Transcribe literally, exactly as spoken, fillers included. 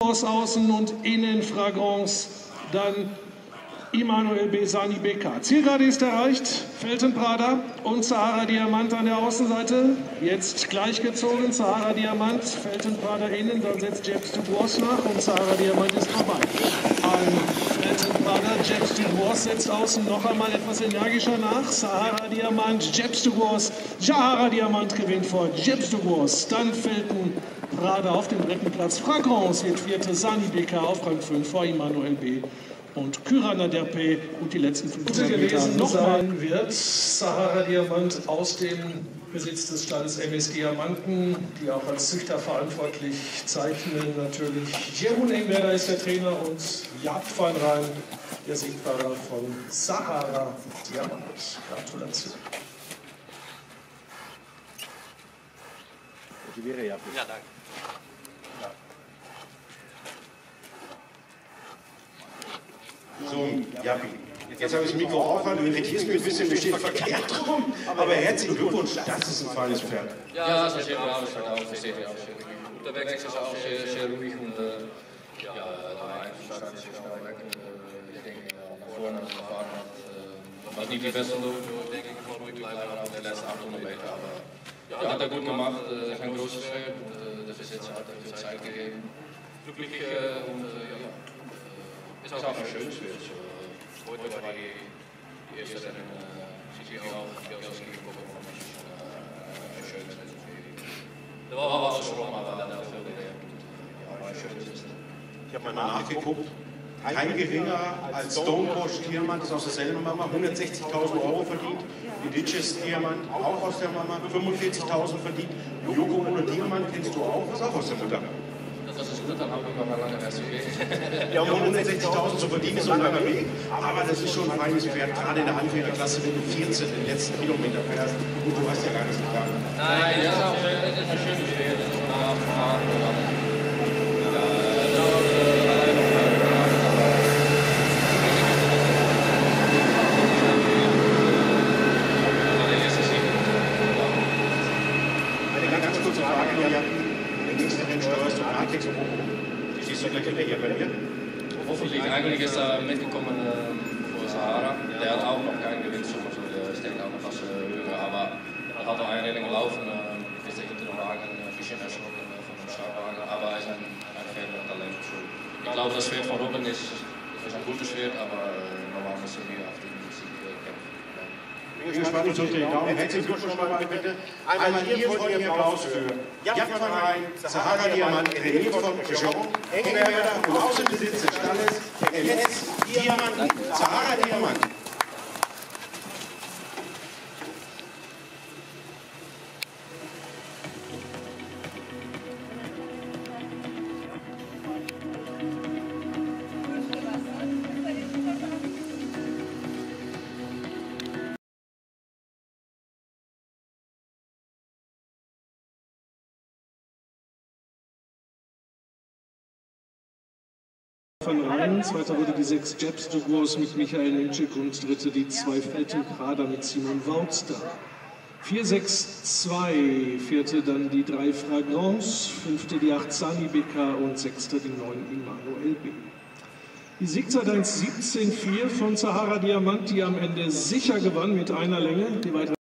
Außen und Innen Fragrance, dann Immanuel Besani Beka. Zielgerade ist erreicht, Felten Prada und Sahara Diamant an der Außenseite. Jetzt gleichgezogen, Sahara Diamant, Felten Prada innen, dann setzt James Dubois nach und Sahara Diamant ist vorbei. An Felten Prada, James Dubois setzt außen noch einmal etwas energischer nach. Sahara Diamant, James Dubois, Sahara Diamant gewinnt vor James Dubois. Dann Felten Prada auf dem dritten Platz. Fragrance wird vierte, Sani Beka auf Rang fünf vor Immanuel B. und Kyrana Derpe und die letzten fünfzehn Meter noch sein wird. Sahara Diamant aus dem Besitz des Stalls M S Diamanten, die auch als Züchter verantwortlich zeichnen. Natürlich Jeroen Engwerder ist der Trainer und Jaap van Rijn, der Siegfahrer von Sahara Diamant. Gratulation. Ja, danke. So, ja, jetzt habe ich das Mikro aufhören, du irritierst mich ein bisschen, mir steht verkehrt rum, aber herzlichen Glückwunsch, das ist ein feines Pferd. Ja, das ist sehr gut ausverkauft, das sieht auch sehr gut. Der Weg ist auch sehr, sehr ruhig und ja, da eingeschlagen ist auch weg. Ich denke, nach vorne gefahren hat, was nicht die beste Luft, denke ich, muss ruhig bleiben auf den letzten achthundert Meter, aber ja, hat er gut gemacht, kein großes Pferd, der Besitzer hat er viel Zeit gegeben. Glücklich und ja. Ist auch ein schönes Bild. Heute war die, die erste Sendung, sieht sich auch Gelski gekommen, ein schönes Bild. Da war auch schon mal, aber da viel gelernt. Ja, ein schönes Bild. Ich habe mal nachgeguckt, kein geringer als Stonebosch Diamant, ist aus derselben Mama, hundertsechzigtausend Euro verdient. Ditches Diamant, auch aus der Mama, fünfundvierzigtausend verdient. Yoko Ono Diamant kennst du auch, ist auch aus der Mutter. Das ist gut, dann haben wir mal lange erst Weg. Ja, um hundertsechzigtausend zu verdienen ist so ein langer Weg, aber das ist schon ein feines Pferd, gerade in der Anfängerklasse, wenn du vierzehn den letzten Kilometer fährst. Gut, du hast ja gar nichts getan. Nein, das ist auch das ist ein schönes Pferd, das ist nach Fahren. Eine ganz kurze Frage, ja. Nächste Rennen steuerst du Artex und Homo. Die siehst du gleich hinterher bei dir? Hoffentlich. Eigentlich ist er mitgekommen äh, vor Sahara. Der hat auch noch keinen Gewinnsumme, also der ist denke ich auch noch was höher. Aber er hat auch eine Rennen gelaufen, äh, ist der hinter dem Wagen ein bisschen erschrocken äh, von dem Startwagen. Aber er ist ein, ein Pferd mit Talent. Ich glaube, das Pferd von Robben ist, ist ein gutes Pferd, aber äh, normal muss er wieder auf den Sieg kämpfen. Ich bin gespannt, ich drücke den Daumen. Herzlichen Glückwunsch nochmal bitte. Einmal hier von Ihrem Applaus für Jaap van Rijn, Sahara Diamant, René von Jeroen Engwerder und aus dem Besitz des Stalles M S Diamant, Sahara Diamant. Van Rijn, zweiter wurde die sechs James Dubois mit Michael Nemczyk und dritte die zwei Felten Prada mit Simon Wautster. vier sechs zwei, vierte dann die drei Fragrance, fünfte die acht Sani Beka und sechste die neun Immanuel B. Die Siegzeit eins siebzehn vier von Sahara Diamant, die am Ende sicher gewann mit einer Länge. Die weitere